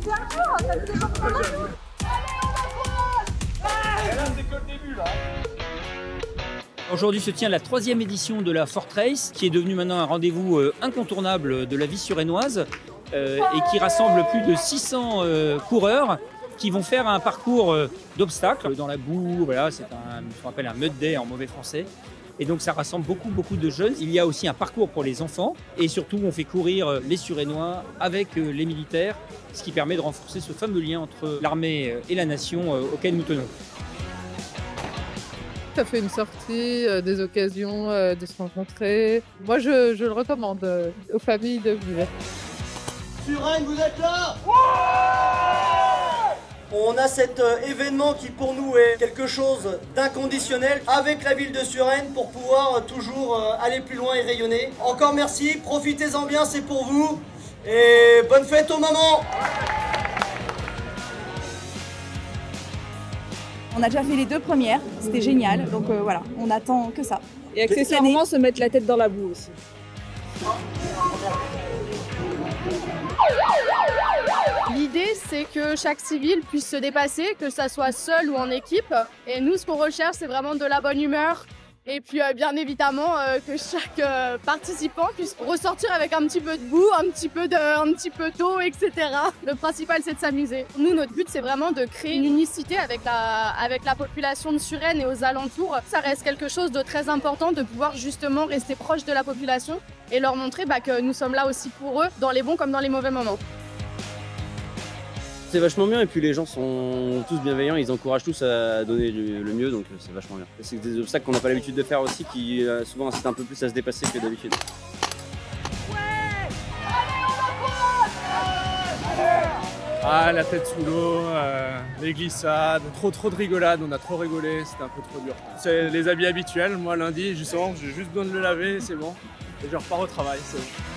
hyper dur, ça fait des gens comme ça. Aujourd'hui se tient la 3e édition de la Fort Race, qui est devenue maintenant un rendez-vous incontournable de la vie suresnoise et qui rassemble plus de 600 coureurs qui vont faire un parcours d'obstacles dans la boue. Voilà, c'est ce qu'on appelle un mud day en mauvais français. Et donc ça rassemble beaucoup de jeunes. Il y a aussi un parcours pour les enfants et surtout on fait courir les Suresnois avec les militaires, ce qui permet de renforcer ce fameux lien entre l'armée et la nation auquel nous tenons. Ça fait une sortie, des occasions de se rencontrer. Moi, je le recommande aux familles de venir. Suresnes, vous êtes là? On a cet événement qui pour nous est quelque chose d'inconditionnel avec la ville de Suresnes pour pouvoir toujours aller plus loin et rayonner. Encore merci, profitez-en bien, c'est pour vous. Et bonne fête aux mamans! On a déjà fait les 2 premières, c'était génial, donc voilà, on attend que ça. Et accessoirement, se mettre la tête dans la boue aussi. L'idée, c'est que chaque civil puisse se dépasser, que ça soit seul ou en équipe. Et nous, ce qu'on recherche, c'est vraiment de la bonne humeur. Et puis, bien évidemment, que chaque participant puisse ressortir avec un petit peu de boue, un petit peu d'eau, etc. Le principal, c'est de s'amuser. Nous, notre but, c'est vraiment de créer une unicité avec la population de Suresnes et aux alentours. Ça reste quelque chose de très important de pouvoir justement rester proche de la population et leur montrer que nous sommes là aussi pour eux, dans les bons comme dans les mauvais moments. C'est vachement bien et puis les gens sont tous bienveillants, ils encouragent tous à donner le mieux, donc c'est vachement bien. C'est des obstacles qu'on n'a pas l'habitude de faire aussi qui souvent incitent un peu plus à se dépasser que d'habitude. Ah, la tête sous l'eau, les glissades, trop de rigolade, on a trop rigolé, c'était un peu trop dur. C'est les habits habituels, moi lundi justement, j'ai juste besoin de le laver, c'est bon. Et je repars au travail, c'est bon.